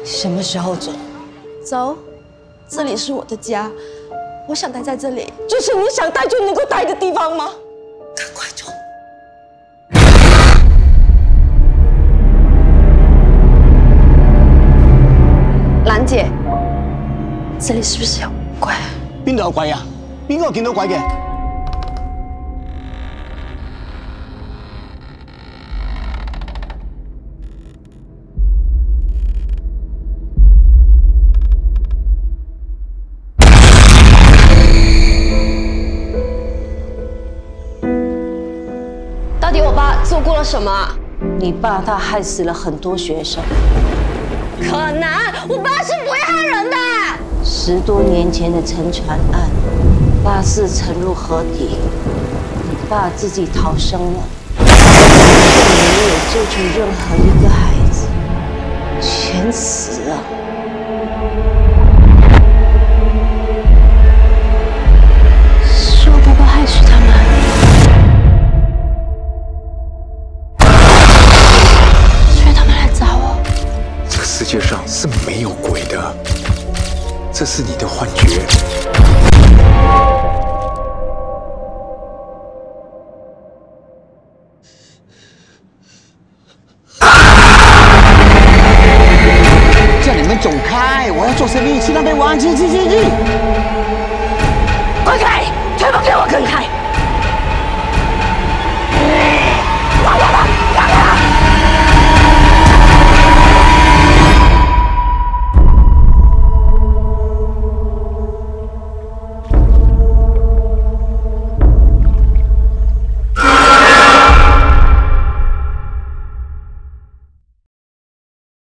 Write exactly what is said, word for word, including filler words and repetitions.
什么时候走？ 走，这里是我的家，我想待在这里，这是你想待就能够待的地方吗？ 赶快走！ 兰姐，这里是不是有鬼？ 邊度有鬼啊？邊個見到鬼嘅？ 到底我爸做过了什么？ 你爸他害死了很多学生。 可能，我爸是不会害人的。 十多年前的沉船案，巴士沉入河底，你爸自己逃生了，没有救出任何一个孩子，全死了。是我爸爸害死他们。所以他们来找我。 这个世界上是没有鬼的。这是你的幻觉。 叫你们走开！我要做生意，去那边玩，去去去。